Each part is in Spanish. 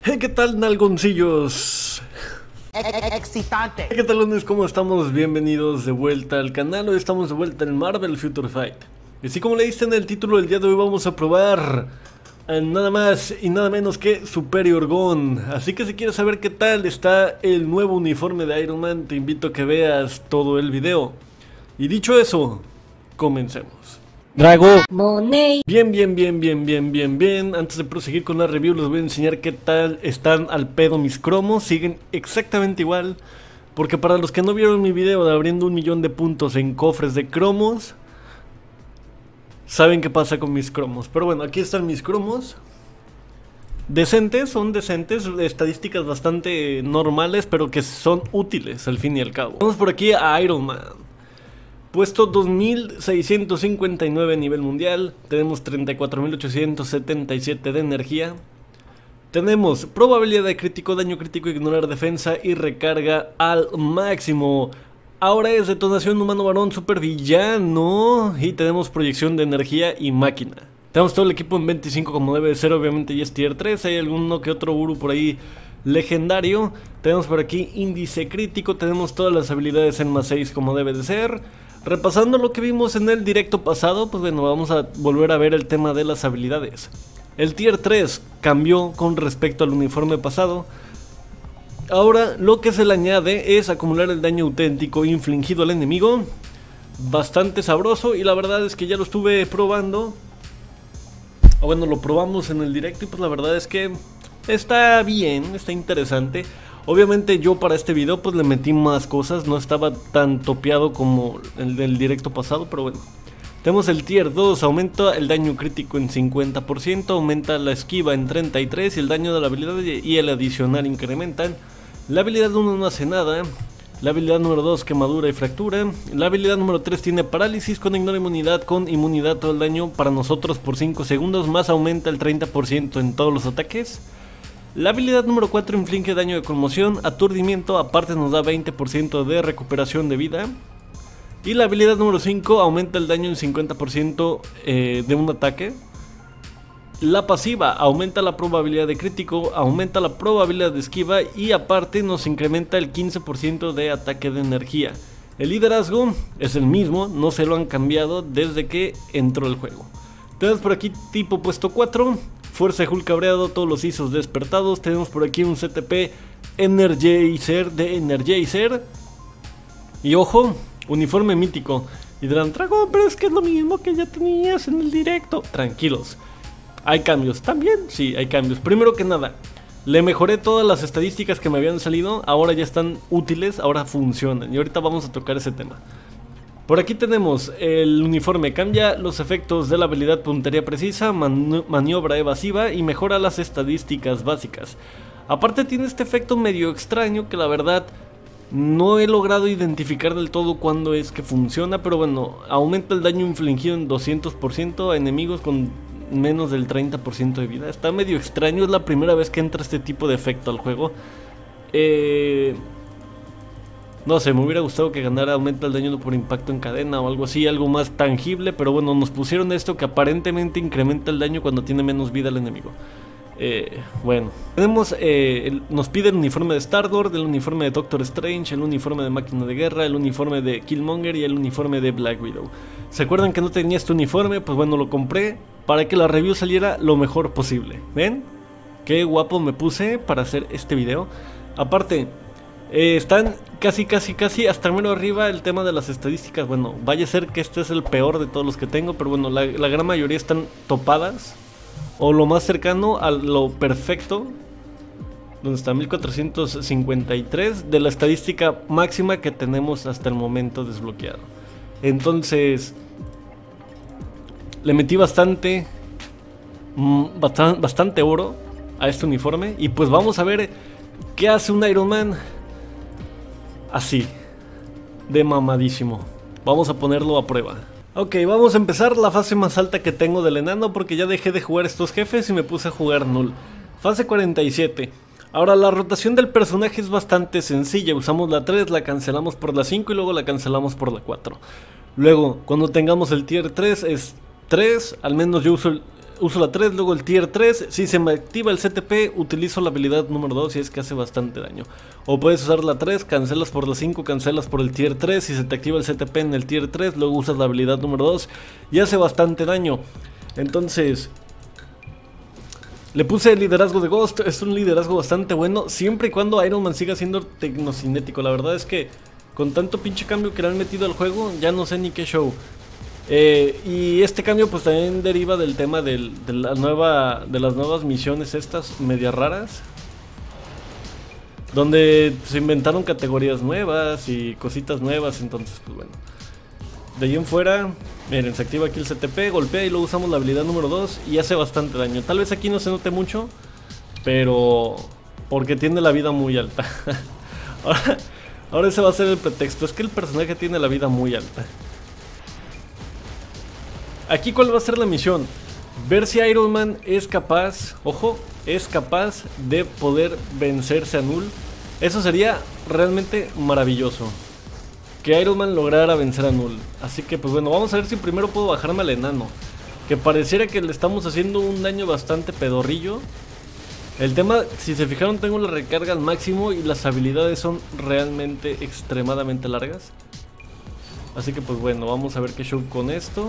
Hey, ¿qué tal, nalgoncillos? Excitante. ¿Qué tal, lunes? ¿Cómo estamos? Bienvenidos de vuelta al canal. Hoy estamos de vuelta en Marvel Future Fight. Y así como leíste en el título, el día de hoy vamos a probar nada más y nada menos que Superior Gun. Así que si quieres saber qué tal está el nuevo uniforme de Iron Man, te invito a que veas todo el video. Y dicho eso, comencemos. Drago. Bien. Antes de proseguir con la review, les voy a enseñar qué tal están al pedo mis cromos. Siguen exactamente igual. Porque para los que no vieron mi video de abriendo 1.000.000 de puntos en cofres de cromos, saben qué pasa con mis cromos. Pero bueno, aquí están mis cromos. Decentes, son decentes, estadísticas bastante normales, pero que son útiles al fin y al cabo. Vamos por aquí a Iron Man. Puesto 2659 a nivel mundial. Tenemos 34.877 de energía. Tenemos probabilidad de crítico, daño crítico, ignorar defensa y recarga al máximo. Ahora es detonación humano varón supervillano. Y tenemos proyección de energía y máquina. Tenemos todo el equipo en 25 como debe de ser, obviamente ya es tier 3. Hay alguno que otro Uru por ahí legendario. Tenemos por aquí índice crítico. Tenemos todas las habilidades en +6 como debe de ser. Repasando lo que vimos en el directo pasado, pues bueno, vamos a volver a ver el tema de las habilidades. El tier 3 cambió con respecto al uniforme pasado. Ahora lo que se le añade es acumular el daño auténtico infligido al enemigo. Bastante sabroso y la verdad es que ya lo estuve probando. O bueno, lo probamos en el directo y pues la verdad es que está bien, está interesante. Obviamente yo para este video pues le metí más cosas, no estaba tan topeado como el del directo pasado, pero bueno. Tenemos el tier 2, aumenta el daño crítico en 50%, aumenta la esquiva en 33% y el daño de la habilidad y el adicional incrementan. La habilidad 1 no hace nada, la habilidad número 2 quemadura y fractura, la habilidad número 3 tiene parálisis con ignora inmunidad, con inmunidad todo el daño para nosotros por 5 segundos, más aumenta el 30% en todos los ataques. La habilidad número 4 inflige daño de conmoción, aturdimiento, aparte nos da 20% de recuperación de vida. Y la habilidad número 5 aumenta el daño en 50% de un ataque. La pasiva aumenta la probabilidad de crítico, aumenta la probabilidad de esquiva y aparte nos incrementa el 15% de ataque de energía. El liderazgo es el mismo, no se lo han cambiado desde que entró el juego. Tenemos por aquí tipo puesto 4. Fuerza de Hulk cabreado, todos los ISOs despertados. Tenemos por aquí un CTP Energizer de Energizer. Y ojo, uniforme mítico. Y dirán, Drago, pero es que es lo mismo que ya tenías en el directo. Tranquilos, hay cambios. ¿También? Sí, hay cambios. Primero que nada, le mejoré todas las estadísticas que me habían salido. Ahora ya están útiles, ahora funcionan. Y ahorita vamos a tocar ese tema. Por aquí tenemos el uniforme, cambia los efectos de la habilidad puntería precisa, maniobra evasiva y mejora las estadísticas básicas. Aparte tiene este efecto medio extraño que la verdad no he logrado identificar del todo cuándo es que funciona, pero bueno, aumenta el daño infligido en 200% a enemigos con menos del 30% de vida. Está medio extraño, es la primera vez que entra este tipo de efecto al juego. No sé, me hubiera gustado que ganara aumenta el daño por impacto en cadena o algo así, algo más tangible, pero bueno, nos pusieron esto que aparentemente incrementa el daño cuando tiene menos vida el enemigo. Bueno, tenemos, nos pide el uniforme de Star-Lord, el uniforme de Doctor Strange, el uniforme de Máquina de Guerra, el uniforme de Killmonger y el uniforme de Black Widow. ¿Se acuerdan que no tenía este uniforme? Pues bueno, lo compré para que la review saliera lo mejor posible. ¿Ven? Qué guapo me puse para hacer este video. Aparte, están casi hasta mero arriba el tema de las estadísticas. Bueno, vaya a ser que este es el peor de todos los que tengo, pero bueno, la gran mayoría están topadas o lo más cercano a lo perfecto, donde está 1453 de la estadística máxima que tenemos hasta el momento desbloqueado. Entonces le metí bastante oro a este uniforme y pues vamos a ver qué hace un Iron Man así, de mamadísimo. Vamos a ponerlo a prueba. Ok, vamos a empezar la fase más alta que tengo del enano porque ya dejé de jugar estos jefes y me puse a jugar Null. Fase 47. Ahora la rotación del personaje es bastante sencilla. Usamos la 3, la cancelamos por la 5 y luego la cancelamos por la 4. Luego, cuando tengamos el tier 3 es 3, al menos yo uso uso la 3, luego el tier 3. Si se me activa el CTP, utilizo la habilidad número 2 y es que hace bastante daño. O puedes usar la 3, cancelas por la 5, cancelas por el tier 3. Si se te activa el CTP en el tier 3, luego usas la habilidad número 2 y hace bastante daño. Entonces, le puse el liderazgo de Ghost. Es un liderazgo bastante bueno, siempre y cuando Iron Man siga siendo tecnocinético. La verdad es que con tanto pinche cambio que le han metido al juego, ya no sé ni qué show. Y este cambio pues también deriva del tema de las nuevas misiones estas medias raras, donde se inventaron categorías nuevas y cositas nuevas. Entonces pues bueno, de ahí en fuera, miren, se activa aquí el CTP, golpea y luego usamos la habilidad número 2 y hace bastante daño. Tal vez aquí no se note mucho, pero porque tiene la vida muy alta. Ahora ese va a ser el pretexto, es que el personaje tiene la vida muy alta. Aquí, ¿cuál va a ser la misión? Ver si Iron Man es capaz, ojo, es capaz de poder vencerse a Null. Eso sería realmente maravilloso, que Iron Man lograra vencer a Null. Así que pues bueno, vamos a ver si primero puedo bajarme al enano, que pareciera que le estamos haciendo un daño bastante pedorrillo. El tema, si se fijaron, tengo la recarga al máximo y las habilidades son realmente extremadamente largas. Así que pues bueno, vamos a ver qué show con esto.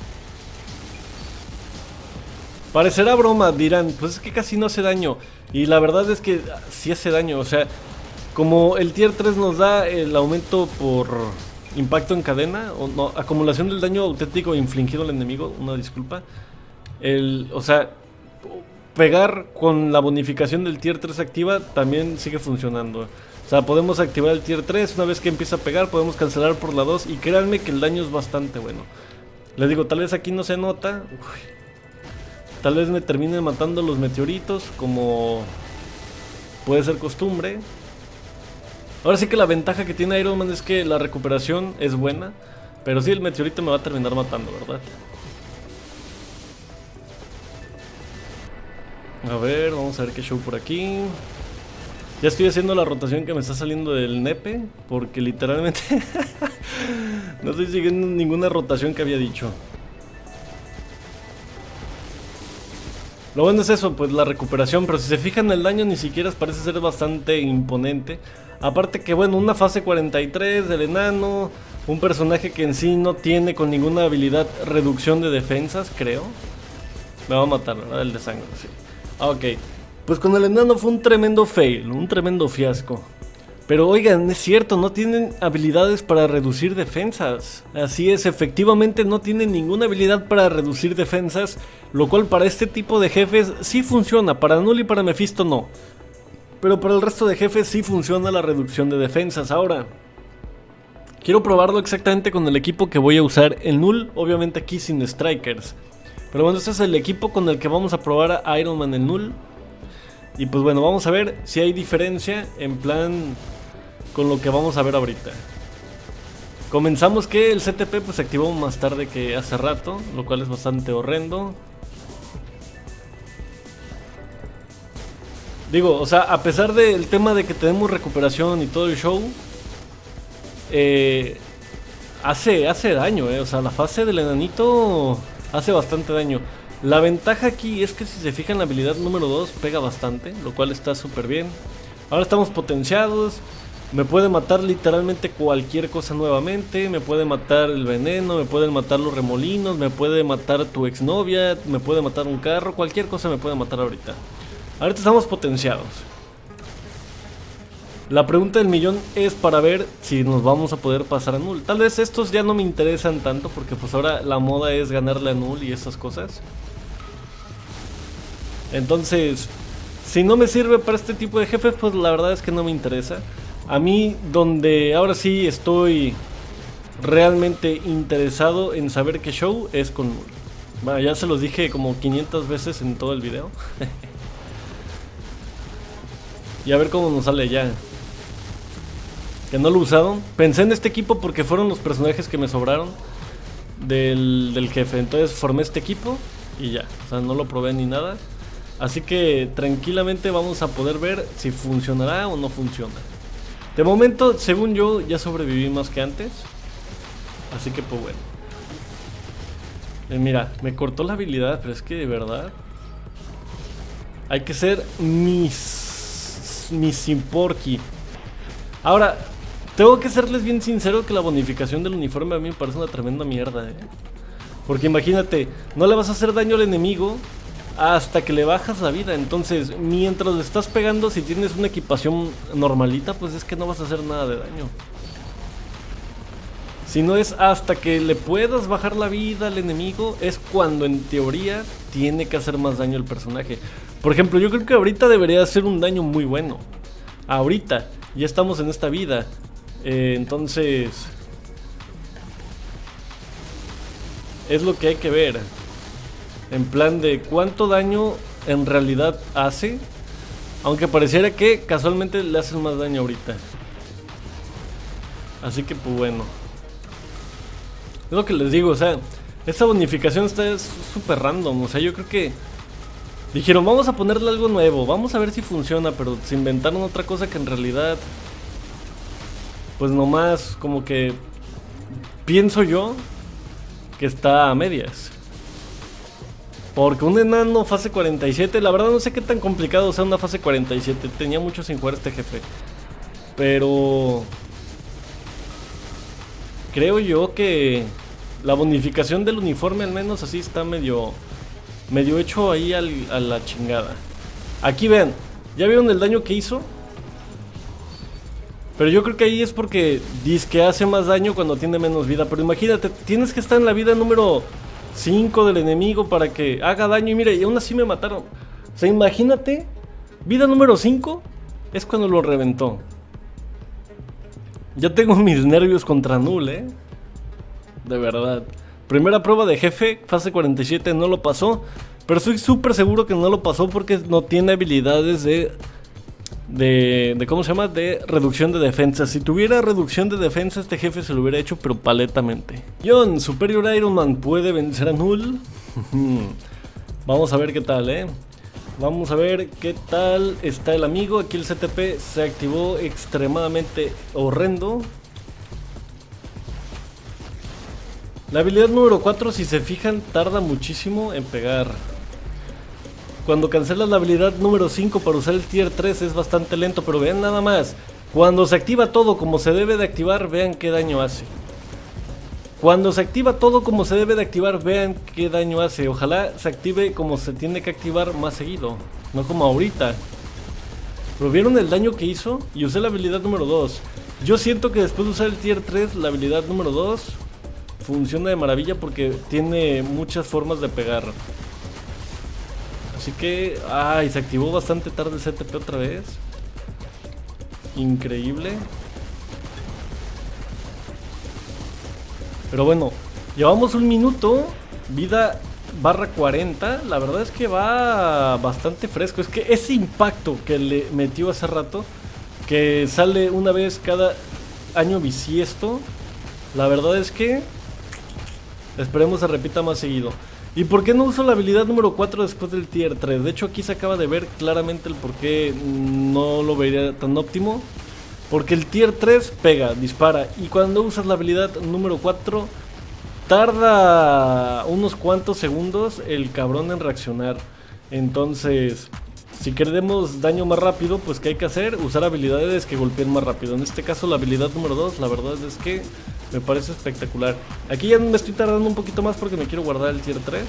Parecerá broma, dirán, pues es que casi no hace daño. Y la verdad es que sí hace daño, o sea, como el tier 3 nos da el aumento por impacto en cadena, o no, acumulación del daño auténtico infligido al enemigo, una disculpa. O sea, pegar con la bonificación del tier 3 activa también sigue funcionando. O sea, podemos activar el tier 3, una vez que empieza a pegar podemos cancelar por la 2 y créanme que el daño es bastante bueno. Les digo, tal vez aquí no se nota. Tal vez me terminen matando los meteoritos, como puede ser costumbre. Ahora sí que la ventaja que tiene Iron Man es que la recuperación es buena, pero sí, el meteorito me va a terminar matando, ¿verdad? A ver, vamos a ver qué show por aquí. Ya estoy haciendo la rotación que me está saliendo del nepe, porque literalmente no estoy siguiendo ninguna rotación que había dicho. Lo bueno es eso, pues la recuperación, pero si se fijan el daño ni siquiera parece ser bastante imponente. Aparte que bueno, una fase 43 del enano, un personaje que en sí no tiene con ninguna habilidad reducción de defensas, creo. Me va a matar, ¿verdad? El de sangre, sí. Ok, pues con el enano fue un tremendo fail, un tremendo fiasco. Pero oigan, es cierto, no tienen habilidades para reducir defensas. Así es, efectivamente no tienen ninguna habilidad para reducir defensas, lo cual para este tipo de jefes sí funciona, para Null y para Mephisto no. Pero para el resto de jefes sí funciona la reducción de defensas. Ahora, quiero probarlo exactamente con el equipo que voy a usar en Null, obviamente aquí sin Strikers. Pero bueno, este es el equipo con el que vamos a probar a Iron Man en Null. Y pues bueno, vamos a ver si hay diferencia en plan con lo que vamos a ver ahorita. Comenzamos que el CTP pues se activó más tarde que hace rato, lo cual es bastante horrendo. Digo, o sea, a pesar del tema de que tenemos recuperación y todo el show, hace daño, o sea, la fase del enanito hace bastante daño. La ventaja aquí es que si se fijan la habilidad número 2 pega bastante, lo cual está súper bien. Ahora estamos potenciados, me puede matar literalmente cualquier cosa nuevamente, me puede matar el veneno, me pueden matar los remolinos, me puede matar tu exnovia, me puede matar un carro, cualquier cosa me puede matar ahorita. Ahorita estamos potenciados. La pregunta del millón es para ver si nos vamos a poder pasar a Null. Tal vez estos ya no me interesan tanto porque pues ahora la moda es ganarle a Null y esas cosas. Entonces, si no me sirve para este tipo de jefes, pues la verdad es que no me interesa. A mí, donde ahora sí estoy realmente interesado en saber qué show es con Null. Bueno, ya se los dije como 500 veces en todo el video. Y a ver cómo nos sale ya. Que no lo he usado. Pensé en este equipo porque fueron los personajes que me sobraron del jefe. Entonces formé este equipo y ya. O sea, no lo probé ni nada. Así que tranquilamente vamos a poder ver si funcionará o no funciona. De momento, según yo, ya sobreviví más que antes. Así que pues bueno. Mira, me cortó la habilidad, pero es que de verdad hay que ser mis Simporky. Ahora, tengo que serles bien sincero que la bonificación del uniforme a mí me parece una tremenda mierda, Porque imagínate, no le vas a hacer daño al enemigo hasta que le bajas la vida. Entonces, mientras le estás pegando, si tienes una equipación normalita, pues es que no vas a hacer nada de daño. Si no es hasta que le puedas bajar la vida al enemigo, es cuando en teoría tiene que hacer más daño el personaje. Por ejemplo, yo creo que ahorita debería hacer un daño muy bueno. Ahorita, ya estamos en esta vida. Entonces, es lo que hay que ver. En plan de cuánto daño en realidad hace. Aunque pareciera que casualmente le hacen más daño ahorita. Así que pues bueno. Es lo que les digo, o sea, esta bonificación está súper random. O sea, yo creo que dijeron, vamos a ponerle algo nuevo, vamos a ver si funciona, pero se inventaron otra cosa que en realidad, pues nomás como que pienso yo que está a medias. Porque un enano fase 47, la verdad no sé qué tan complicado sea una fase 47, tenía mucho sin jugar este jefe. Pero creo yo que la bonificación del uniforme al menos así está medio hecho ahí a la chingada. Aquí vean, ¿ya vieron el daño que hizo? Pero yo creo que ahí es porque dice que hace más daño cuando tiene menos vida. Pero imagínate, tienes que estar en la vida número 5 del enemigo para que haga daño. Y mire, y aún así me mataron. O sea, imagínate, vida número 5 es cuando lo reventó. Ya tengo mis nervios contra Null, de verdad. Primera prueba de jefe, fase 47, no lo pasó. Pero estoy súper seguro que no lo pasó porque no tiene habilidades de ¿cómo se llama? De reducción de defensa. Si tuviera reducción de defensa, este jefe se lo hubiera hecho, pero paletamente. John, Superior Iron Man, ¿puede vencer a Null? Vamos a ver qué tal, Vamos a ver qué tal está el amigo. Aquí el CTP se activó extremadamente horrendo. La habilidad número 4, si se fijan, tarda muchísimo en pegar. Cuando cancelas la habilidad número 5 para usar el tier 3 es bastante lento, pero vean nada más. Cuando se activa todo como se debe de activar, vean qué daño hace. Cuando se activa todo como se debe de activar, vean qué daño hace. Ojalá se active como se tiene que activar más seguido, no como ahorita. Pero vieron el daño que hizo y usé la habilidad número 2. Yo siento que después de usar el tier 3, la habilidad número 2 funciona de maravilla porque tiene muchas formas de pegar. Así que, ay, se activó bastante tarde el CTP otra vez. Increíble. Pero bueno, llevamos un minuto. Vida barra 40. La verdad es que va bastante fresco. Es que ese impacto que le metió hace rato, que sale una vez cada año bisiesto, la verdad es que esperemos se repita más seguido. ¿Y por qué no uso la habilidad número 4 después del tier 3? De hecho aquí se acaba de ver claramente el por qué no lo vería tan óptimo. Porque el tier 3 pega, dispara. Y cuando usas la habilidad número 4 tarda unos cuantos segundos el cabrón en reaccionar. Entonces, si queremos daño más rápido, pues ¿qué hay que hacer? Usar habilidades que golpeen más rápido. En este caso la habilidad número 2, la verdad es que me parece espectacular. Aquí ya me estoy tardando un poquito más porque me quiero guardar el tier 3.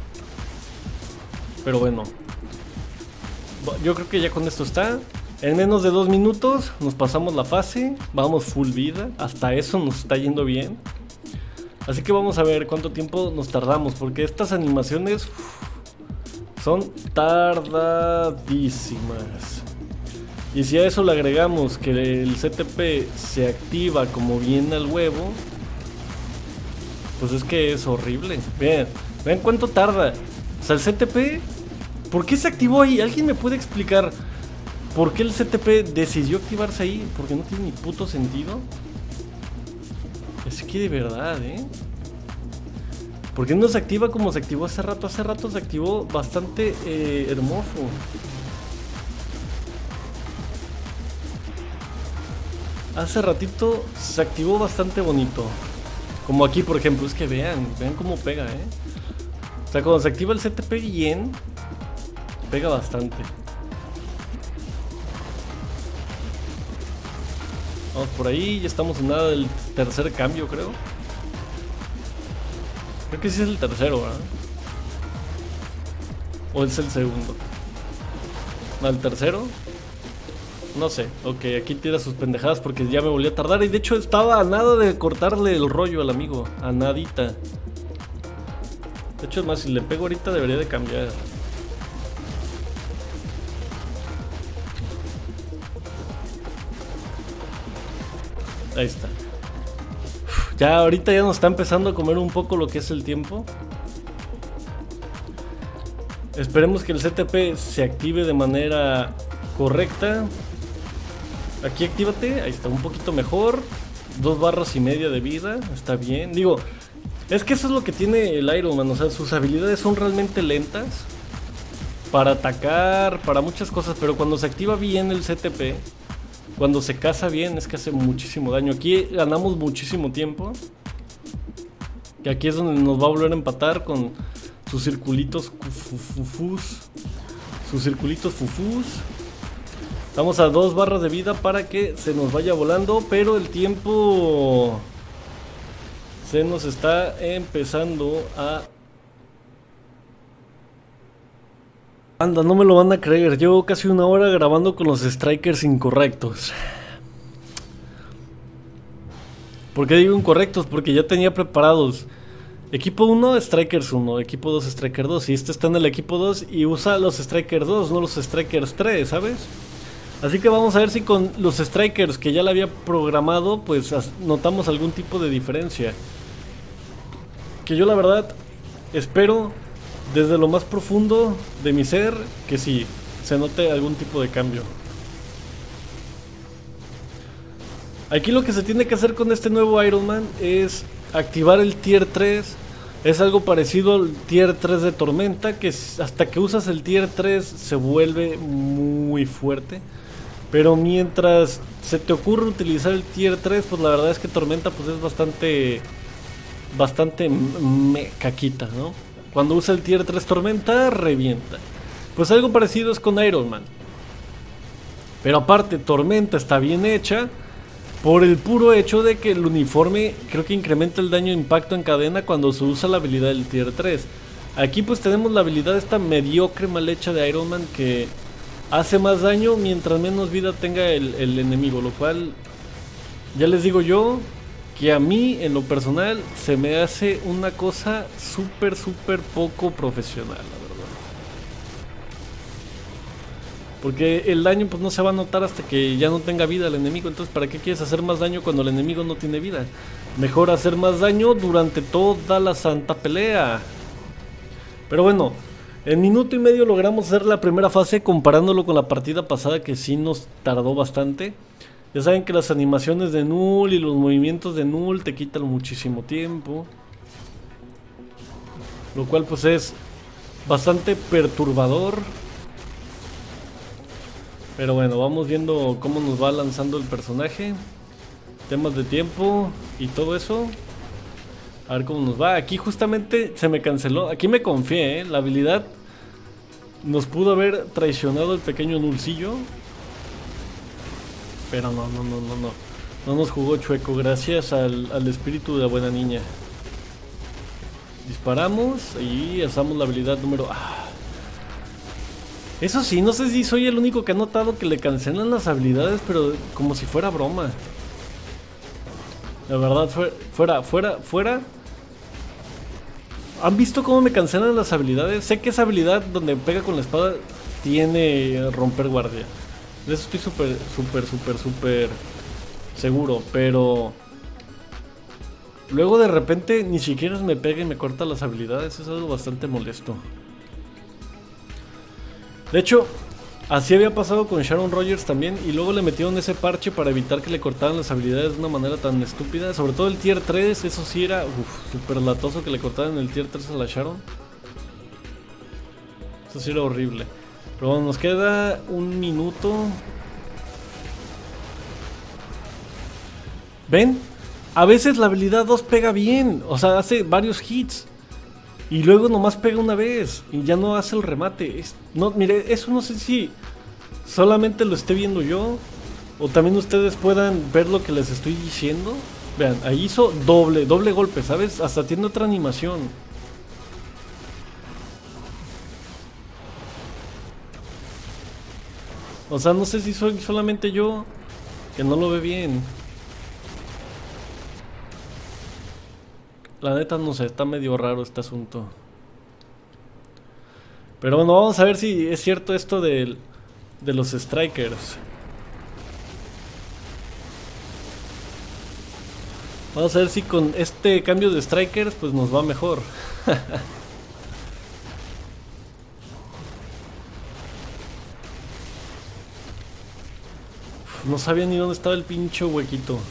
Pero bueno, yo creo que ya con esto está. En menos de 2 minutos nos pasamos la fase. Vamos full vida. Hasta eso nos está yendo bien. Así que vamos a ver cuánto tiempo nos tardamos, porque estas animaciones son tardadísimas. Y si a eso le agregamos que el CTP se activa como viene al huevo, pues es que es horrible. Vean cuánto tarda. O sea, el CTP, ¿por qué se activó ahí? ¿Alguien me puede explicar por qué el CTP decidió activarse ahí? Porque no tiene ni puto sentido. Es que de verdad, ¿por qué no se activa como se activó hace rato? Hace rato se activó bastante hermoso. Hace ratito se activó bastante bonito. Como aquí por ejemplo, es que vean cómo pega, O sea, cuando se activa el CTP bien, pega bastante. Vamos por ahí, ya estamos en nada del tercer cambio, creo. Creo que sí es el tercero, ¿verdad? ¿O es el segundo? ¿No, el tercero? No sé, ok, aquí tira sus pendejadas porque ya me volví a tardar. Y de hecho estaba a nada de cortarle el rollo al amigo, a nadita. De hecho es más, si le pego ahorita debería de cambiar. Ahí está. Ya ahorita ya nos está empezando a comer un poco lo que es el tiempo. Esperemos que el CTP se active de manera correcta. Aquí actívate, ahí está, un poquito mejor. 2 barras y media de vida, está bien. Digo, es que eso es lo que tiene el Iron Man. O sea, sus habilidades son realmente lentas para atacar, para muchas cosas. Pero cuando se activa bien el CTP, cuando se caza bien, es que hace muchísimo daño. Aquí ganamos muchísimo tiempo. Y aquí es donde nos va a volver a empatar con sus circulitos fufus. Sus circulitos fufus. Estamos a 2 barras de vida para que se nos vaya volando. Pero el tiempo se nos está empezando a... Anda, no me lo van a creer. Llevo casi 1 hora grabando con los strikers incorrectos. ¿Por qué digo incorrectos? Porque ya tenía preparados equipo 1, strikers 1, equipo 2, striker 2. Y este está en el equipo 2 y usa los strikers 2, no los strikers 3, ¿sabes? Así que vamos a ver si con los strikers que ya le había programado, pues notamos algún tipo de diferencia. Que yo la verdad espero desde lo más profundo de mi ser que sí, se note algún tipo de cambio. Aquí lo que se tiene que hacer con este nuevo Iron Man es activar el tier 3. Es algo parecido al tier 3 de Tormenta, que hasta que usas el tier 3 se vuelve muy fuerte. Pero mientras se te ocurre utilizar el tier 3, pues la verdad es que Tormenta pues es bastante caquita, ¿no? Cuando usa el tier 3 Tormenta, revienta. Pues algo parecido es con Iron Man. Pero aparte, Tormenta está bien hecha por el puro hecho de que el uniforme creo que incrementa el daño de impacto en cadena cuando se usa la habilidad del tier 3. Aquí pues tenemos la habilidad esta mediocre mal hecha de Iron Man que hace más daño mientras menos vida tenga el enemigo, lo cual ya les digo yo que a mí en lo personal se me hace una cosa súper poco profesional, la verdad. Porque el daño pues no se va a notar hasta que ya no tenga vida el enemigo. Entonces ¿para qué quieres hacer más daño cuando el enemigo no tiene vida? Mejor hacer más daño durante toda la santa pelea. Pero bueno, en minuto y medio logramos hacer la primera fase comparándolo con la partida pasada que sí nos tardó bastante. Ya saben que las animaciones de Null y los movimientos de Null te quitan muchísimo tiempo. Lo cual pues es bastante perturbador. Pero bueno, vamos viendo cómo nos va lanzando el personaje. Temas de tiempo y todo eso. A ver cómo nos va. Aquí justamente se me canceló. Aquí me confié, ¿eh? La habilidad nos pudo haber traicionado el pequeño Nullcillo. Pero no. No nos jugó chueco gracias al espíritu de la buena niña. Disparamos y usamos la habilidad número... Eso sí, no sé si soy el único que ha notado que le cancelan las habilidades, pero como si fuera broma. La verdad, fuera. ¿Han visto cómo me cancelan las habilidades? Sé que esa habilidad donde pega con la espada tiene romper guardia. De eso estoy súper seguro, pero... Luego de repente ni siquiera me pega y me corta las habilidades, es algo bastante molesto. De hecho, así había pasado con Sharon Rogers también. Y luego le metieron ese parche para evitar que le cortaran las habilidades de una manera tan estúpida. Sobre todo el tier 3, eso sí era súper latoso que le cortaran el tier 3 a la Sharon. Eso sí era horrible. Pero bueno, nos queda 1 minuto. ¿Ven? A veces la habilidad 2 pega bien. O sea, hace varios hits. Y luego nomás pega una vez y ya no hace el remate. No, mire, eso no sé si solamente lo esté viendo yo o también ustedes puedan ver lo que les estoy diciendo. Vean, ahí hizo doble golpe, ¿sabes? Hasta tiene otra animación. O sea, no sé si soy solamente yo que no lo ve bien. La neta no sé, está medio raro este asunto. Pero bueno, vamos a ver si es cierto esto de los strikers. Vamos a ver si con este cambio de strikers pues nos va mejor. No sabía ni dónde estaba el pinche huequito.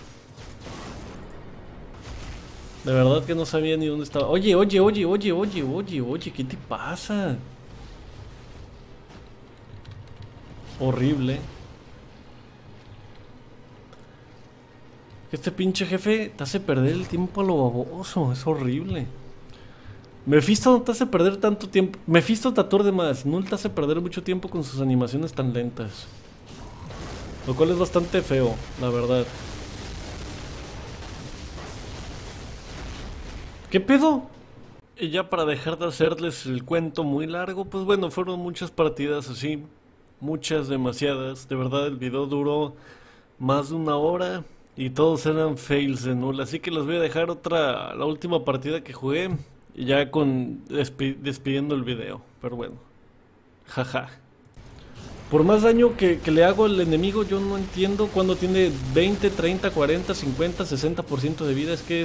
De verdad que no sabía ni dónde estaba. Oye, ¿qué te pasa? Horrible. Este pinche jefe te hace perder el tiempo a lo baboso. Es horrible. Mephisto no te hace perder tanto tiempo. Mephisto te aturde más. Null te hace perder mucho tiempo con sus animaciones tan lentas. Lo cual es bastante feo, la verdad. ¿Qué pedo? Y ya para dejar de hacerles el cuento muy largo, pues bueno, fueron muchas partidas así. Muchas, demasiadas. De verdad el video duró más de 1 hora. Y todos eran fails de Null. Así que les voy a dejar la última partida que jugué. Y ya despidiendo el video. Pero bueno. Jaja. Por más daño que le hago al enemigo, yo no entiendo cuando tiene 20, 30, 40, 50, 60% de vida. Es que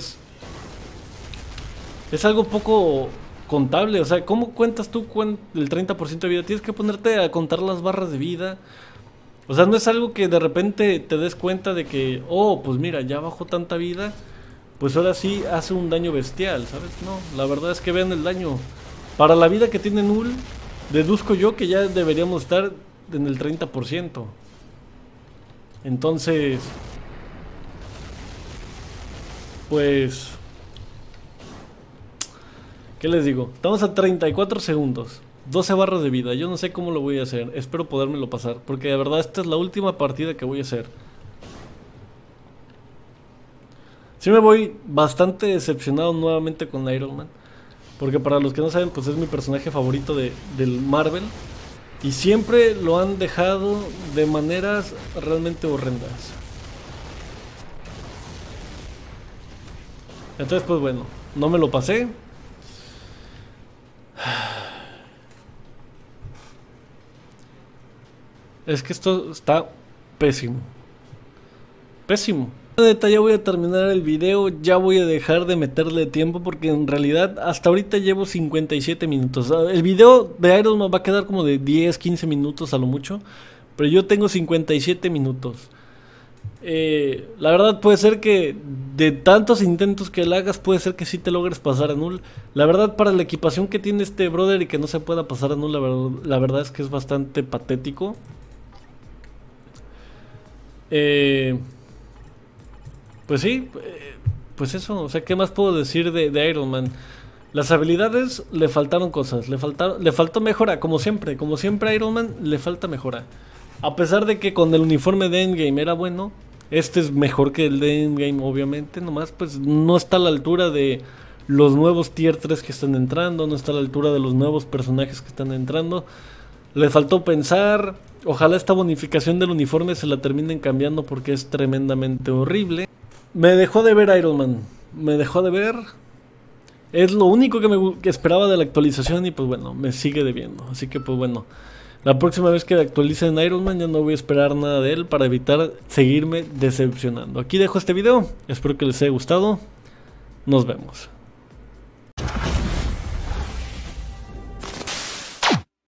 es algo poco contable. O sea, ¿cómo cuentas tú el 30% de vida? Tienes que ponerte a contar las barras de vida. O sea, no es algo que de repente te des cuenta de que, oh, pues mira, ya bajó tanta vida, pues ahora sí hace un daño bestial, ¿sabes? No, la verdad es que vean el daño. Para la vida que tiene Null, deduzco yo que ya deberíamos estar en el 30%. Entonces, pues, ¿qué les digo? Estamos a 34 segundos. 12 barras de vida, yo no sé cómo lo voy a hacer. Espero podérmelo pasar, porque de verdad esta es la última partida que voy a hacer. Sí me voy bastante decepcionado nuevamente con Iron Man, porque para los que no saben, pues es mi personaje favorito del Marvel. Y siempre lo han dejado de maneras realmente horrendas. Entonces pues bueno, no me lo pasé. Es que esto está pésimo. Pésimo. Neta, ya voy a terminar el video. Ya voy a dejar de meterle tiempo, porque en realidad hasta ahorita llevo 57 minutos. El video de Iron Man va a quedar como de 10, 15 minutos a lo mucho, pero yo tengo 57 minutos. La verdad puede ser que de tantos intentos que le hagas, puede ser que sí te logres pasar a Null. La verdad, para la equipación que tiene este brother y que no se pueda pasar a Null, la verdad es que es bastante patético. Pues sí, pues eso, o sea, ¿qué más puedo decir de Iron Man? Las habilidades le faltaron cosas, le faltó mejora, como siempre a Iron Man le falta mejora. A pesar de que con el uniforme de Endgame era bueno, este es mejor que el de Endgame, obviamente, nomás pues no está a la altura de los nuevos tier 3 que están entrando, no está a la altura de los nuevos personajes que están entrando. Le faltó pensar. Ojalá esta bonificación del uniforme se la terminen cambiando, porque es tremendamente horrible. Me dejó de ver Iron Man. Me dejó de ver. Es lo único que esperaba de la actualización, y pues bueno, me sigue debiendo. Así que pues bueno, la próxima vez que actualicen Iron Man ya no voy a esperar nada de él, para evitar seguirme decepcionando. Aquí dejo este video. Espero que les haya gustado. Nos vemos.